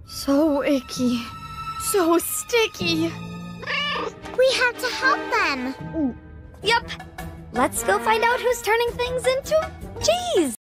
So icky. So sticky. We have to help them. Yep. Let's go find out who's turning things into cheese.